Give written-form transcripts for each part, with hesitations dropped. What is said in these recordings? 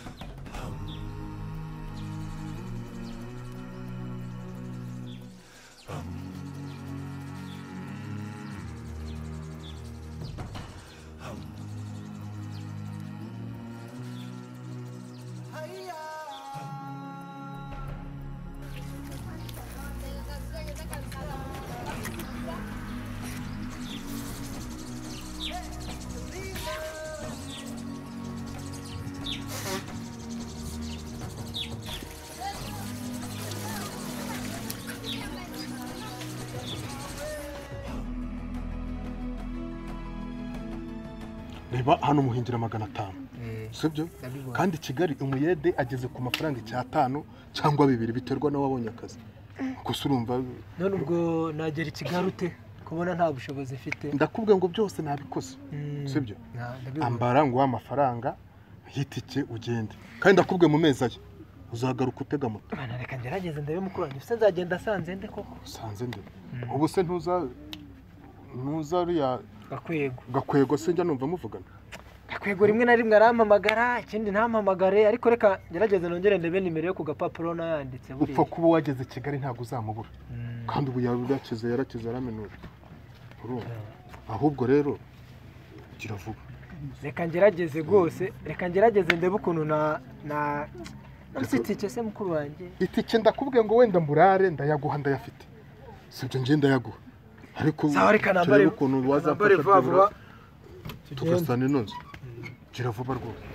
Reba hano muhingira 500 sibyo kandi Kigali umuyede ageze ku mafaranga 5 cyangwa 2 biterwa na wabonye akazi gusa urumva none ubwo nagera Kigali ute kubona nta bushobozi mfite ndakubwiye ngo byose nabikoze sibyo ambara ngo amafaranga yitike ugende kandi ndakubwiye mu mezi aye uzagaruka utega moto bana reka ngerageze ndabe mukuru wanjye se nzagenda sanze nde koko sanze nde ubu se ntuza ya gakwego se njya numva muvugana gakwego rimwe na rimwe arampamagara ikindi ntampamagare ariko reka ngerageze nongere ndebe nimero yo ku gapapuro nayanditse buri upfa kuba wageze Kigali ntago uzamubura kandi ubu yarakize aramenura ahubwo rero kiravuga reka ngerageze rwose reka ngerageze ndebe ukuntu na msitike se mukuru wanjye itike ndakubwiye ngo wenda mburare ndayaguha ndayafite sibyo nje ndayaguha ariko reka nambare ukuntu wazafasha tugasana inoze kiravuba rwose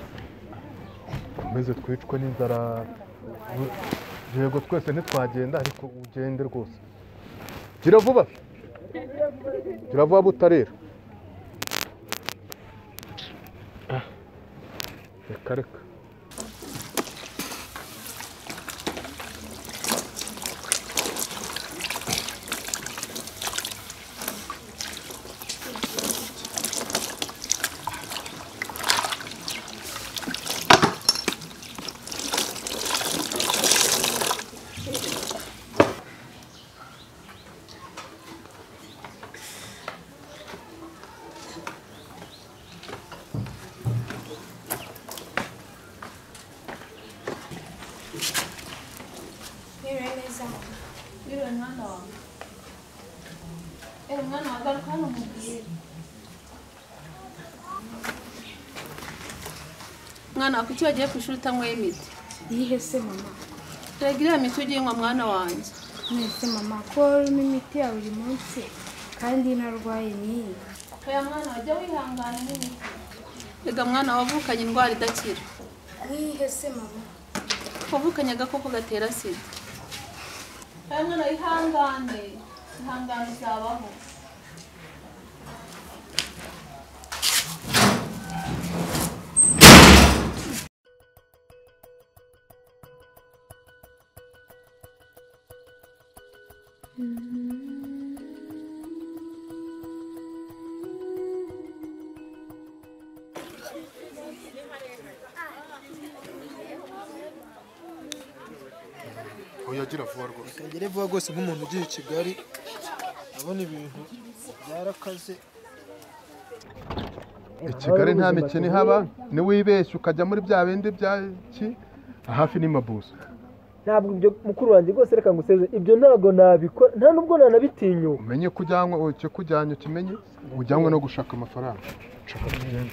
meze twicwe n'inzara yego twese ntitwagenda ariko ugende rwose kiravuba butarera reka mwana kuki wagiye ku ishuri utanyweye imiti yihe se mama tegera imiti ugiye mwana wanjye nese mama ko imiti ya buri munsi kandi narwaye niyi oya mwana wajya wihangana n'imiti rega mwana wavukanye indwara idakira yihe se mama wavukanye agakoko gatera sida oya mwana ihangane uzabaho oyagira vuba rwose kagere vuba rwose nk'umuntu ugiye i Kigali abona ibintu byarakaze Kigali nta mikino ihaba ni wibeshye ukajya muri bya bindi byaki hafi ni mabuso ntabwo ibyo mukuru wanjye rwose reka nguseze ibyo ntago nabikora nta nubwo nanabitinya umenye kujyanwa cyo kujyanye ukimenye ujyanwe no gushaka amafaranga ushaka kugenda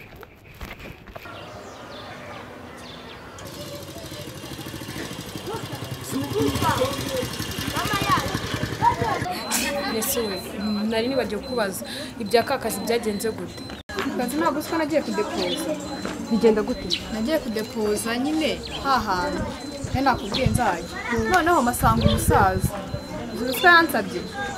Yesuwe nari nibagiye kubaza ibya kakazi byagenze gute kazi ntabwo uko nagiye kudepoza bigenda gute nagiye kudepoza nyine hahantu nakubwiye nzajya noneho masanga umusaza uzi yansabye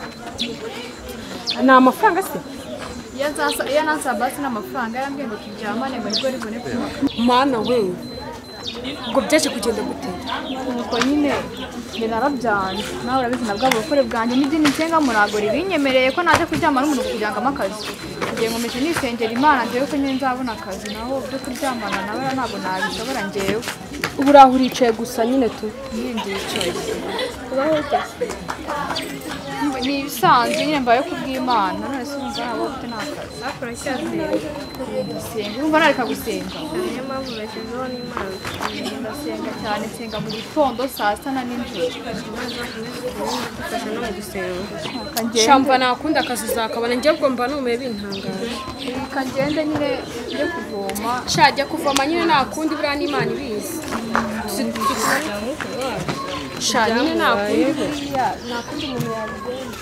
ni amafaranga se iyo nansabasi n'amafaranga yarambwiye ngo turyamane ngo nibwo ribone kumaka mana we ngo byaje kugenda gute nuko nyine njye narabyanje nawe urabizi nabwo ubukore bwanjye n'idini nsenga murago ribinyemereye ko naje kuryama n'umuntu kugira ngo amakazi kugira ngo meze nisengera Imana ndewe ko nyine nzabona akazi naho byo kuryamana nawe ntabwo nabishobora ngewe ubu uraho uricaye gusa nyine tu ndicaye ubaho utase ni ibisanzwe nyine mbaye kubw'Imana none se umva abo ufite n'akazi akora cyazeye gusenga urumva nareka gusenga niyo mpamvu bashyizeho n'imana ndasenga cyane nsenga mu gitondo saa sita na nijoro dufasha no mu gusenga shamva nakunda akazi uzakabona njye ubwo mba numiye bintangaje reka ngende nyine njye kuvoma shajya kuvoma nyine nakundi buriya n'imana ibizi sha nyine nakundi buriya nakundi umuntu yabigenza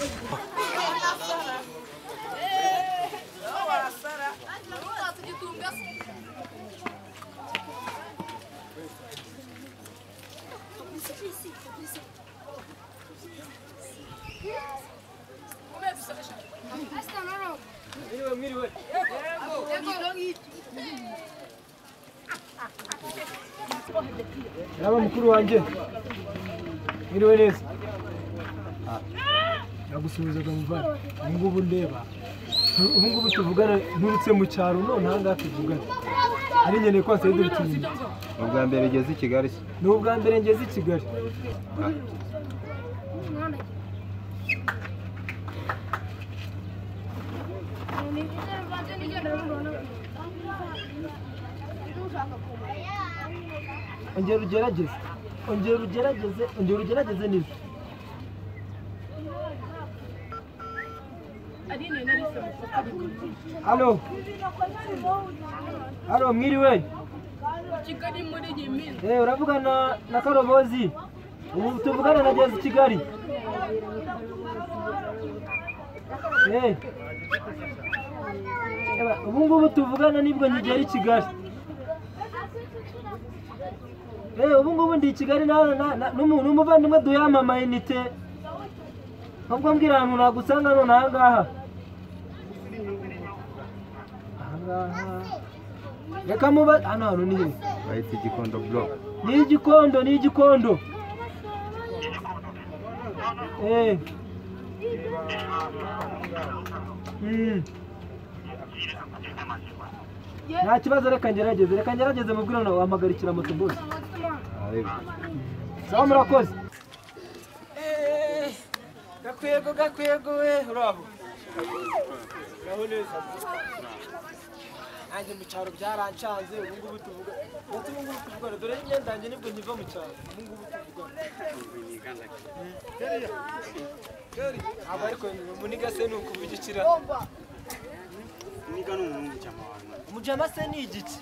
Yaba mukuru wanjye mwiriwe neza nagusubizaga muvana ubungubu ndeba ubungubu tuvugana nturutse mu cyaro none ahangaha tuvugana ari nkeneye ko wasayidura ikintu ubwa mbere ngeze i Kigali ni ubwa mbere ngeze i Kigali ongera ugerageze neza halo mwiriwe Kigali muri iyi minsi uravugana na Karobozi ubu tuvugana nageze i Kigali ubu ngubu tuvugana nibwo nkigera i Kigali ubu ngubu ndi i Kigali n'umuvandimwe duhama amayinite nubwo mbwira ahantu nagusanga none ahangaha reka muba hano hantu ni he bahita Igikondo block ni igikondo nta kibazo reka ngerageze mubwira nawe wamagarikira moto bose sawa murakoze gakwego we uraho neza nanjye mu cyaro byarancanze ubu ngubu tuvugana dore imyenda yanjye nibwo nkiva mu cyaro ubu ngubu tuvugana aba ariko muniga se ni ukuvugikira niga n'umujama wawe umujama se ni igiki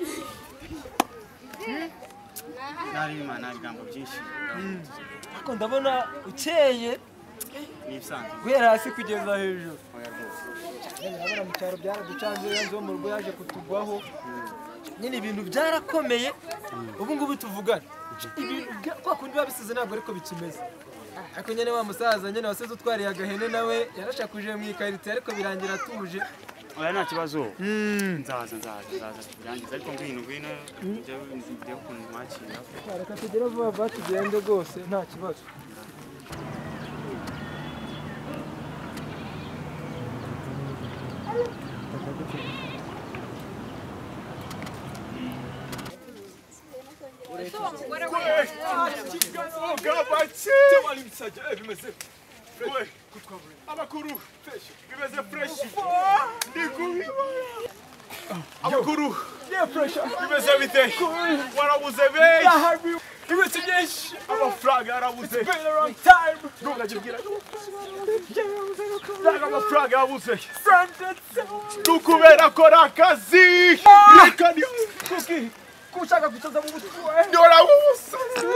nta bigambo byinshi ariko ndabona ukeye n'ibisanzwe guhera hasi kugeza hejuru urabona mu cyaro byaraducanze yanze wo mu rugo yaje kutugwaho nyine ibintu byarakomeye ubu ngubu tuvugana ibintu kwa kundi biba bisize ntabwo ariko bikimeze ariko nyine wa musaza nyine wasize utwariye agahene nawe yarashakuje mu ikarita ariko birangira atuje oya nta kibazo nzaza birangiza ariko ngwino njyewe ukuntu mwakira reka tugere vuba tugende rwose nta kibazo amakuru bimeze fresh amakuru bimeze bite warabuze benshi ibiti byinshi amafaranga yarabuze amafaranga yabuze dukubera akora akazi kushaka gutoza mu mutwe ndora ubusa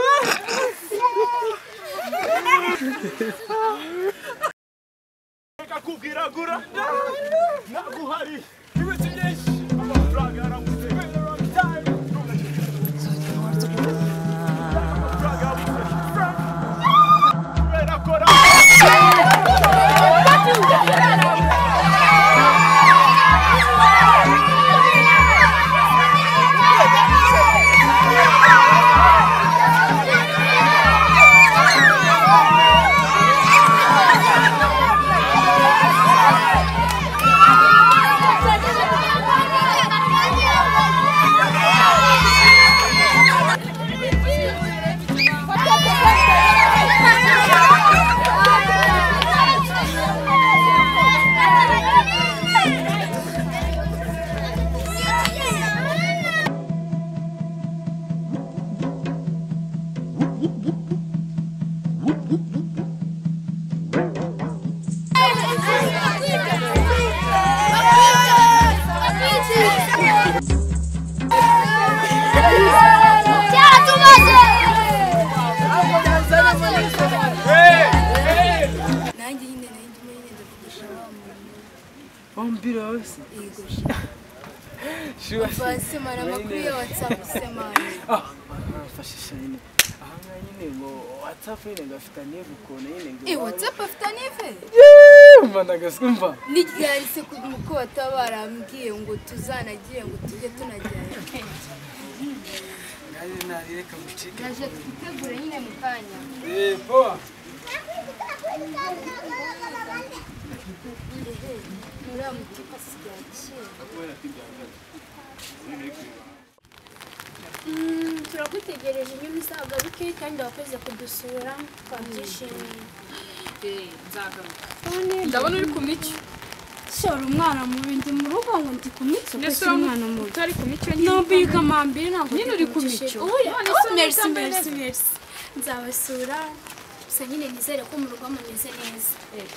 reka kubwira gura naguhari ibiti byinshi amafaranga yarabuze kubera akora umva semana amakuru ya WhatsApp semana fashisha nyine aha ngaha nyine ngo WhatsApp nyine ngafite nive ukuntu nyine ngo WhatsApp afite nive umva ndagasumva n'iryari se ko batabarambwiye ngo tuzanagiye ngo tujye tunajyana reka gucike naje twitegure nyine mu kanya boa nura mutuka sigache turagutegereje nyuma izagaruke kandi wakoze kudusura twabyishimiye nzagaruka ndabona uri ku mico shora umwana mu bindi mu rugo ngo ndi ku mico ndetse umwana mu utari ku mico no biga mambiri ntabwo nyine uri ku mico merci nzabasura gusa nyine nizere ko mu rugo mumeze neza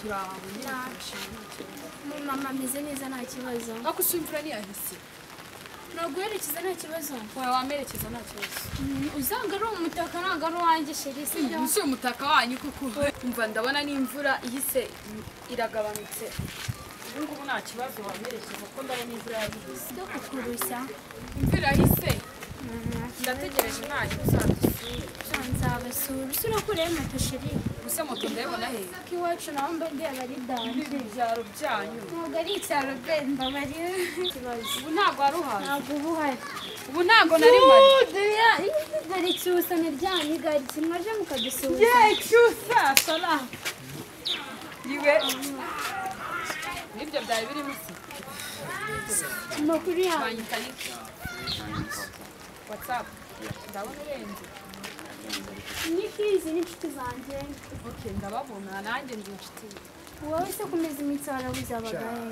mama ameze neza nta kibazo ako usumvura ntiyahise naguherekeza nta kibazo wowe wamerekeza nta kibazo uzanga ari umutaka ntabwo ari uwanjye sheri sibyo si umutaka wanyu kuko umva ndabona n'imvura ihise iragabanutse ubu ngubu nta kibazo wamerekeza ko ndabona imvura yahise yo kukurushya imvura yahise ndategereje ntayo uzadusura nzabasura usura ko ureba moto sheri gusa moto ndayibona he ko iwacu naho mba ndeba ari danje ibyaro byanyu ntabwo ari icyaro bwenda bari ikibazo ubu ntabwo wari uhari ntabwo uba uhari ubu ntabwo nari mpari dore icyusane ryanyu igari kimwaje mukadusura yeee cyusa sora iwe nibyo byari birimo isi amakuru yawe banyita niki WhatsApp ndabona urenze nikizi n'inshuti zanjye okay ndababona nanjye ndi inshuti wowe se kumeza imitsi warabuze abagaye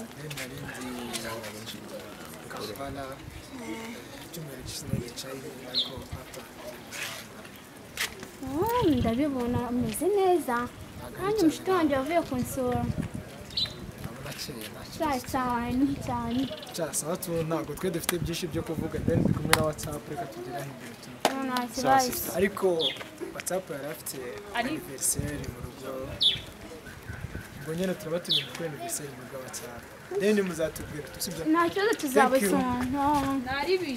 ndabibona umeze neza kandi umushuti wanjye wavuye kunsura cyane sawa tu ntabwo twe dufite byinshi byo kuvuga then ndi kumwe na WhatsApp reka tugeraho imbere tu nta kibazo ariko WhatsApp yari afite anniversaire mu rugo ngo nyine turabatumiye ku anniversaire mu rugo WhatsApp then muzatubwira tusibye nta kibazo tuzabasonta naribi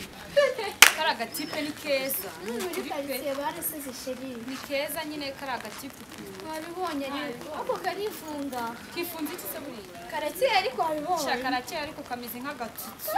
kara gatipe ni keza muri karitsiye barasize sheri ni keza nyine kara gatipe wabibonye ako karifunga kifunze iki se buri karakiye ariko wabibonye karakiye ariko kameze nk'agatutsi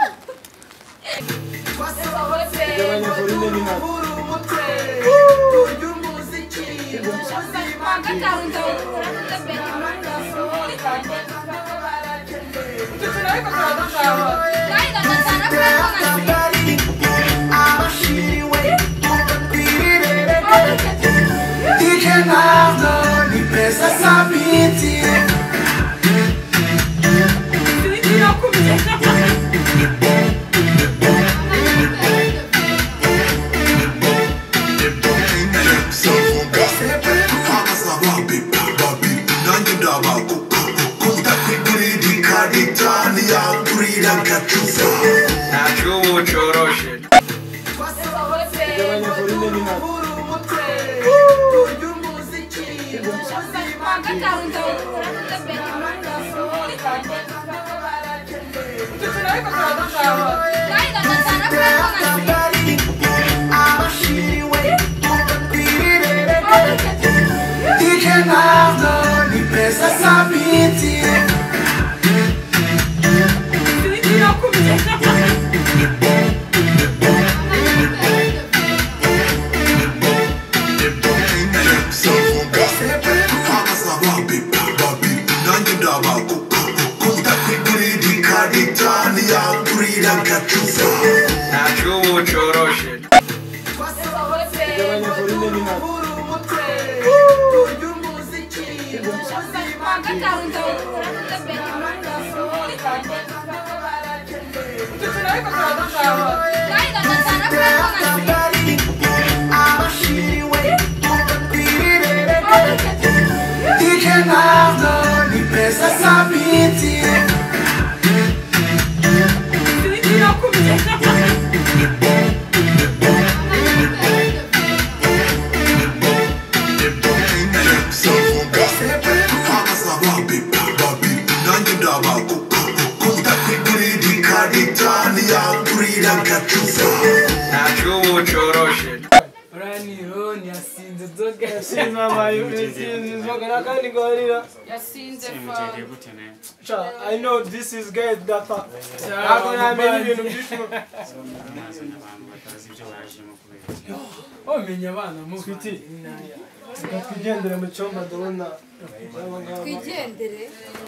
Nanjye ndaba kuko kudakwigurira ikadita ntiyangurira gato Uraniro yasinze inzoga yasinze amayo yasinze inzoga nakandi gorira yasinze fa mugende gute ne I know this is guys data ntabwo namenye ibintu byinshi nazana abantu batazi ibyo barajemo kubera omenya abana mufite twigendere mu cyumba ndabona twigendere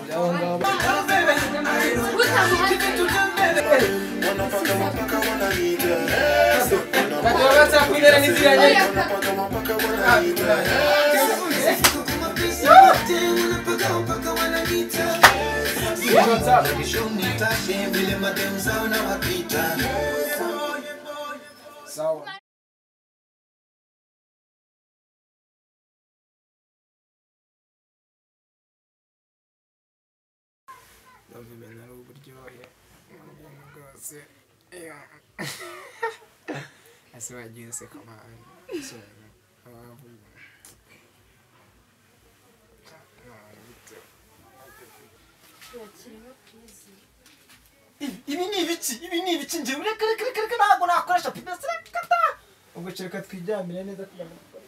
ndabimena ari uburyohe bwose ese wagiye useka amahane ibi ni ibiki njyewe reka ntabwo nakoresha pibesi reka ubwo kereka twijyamire neza kugira ngo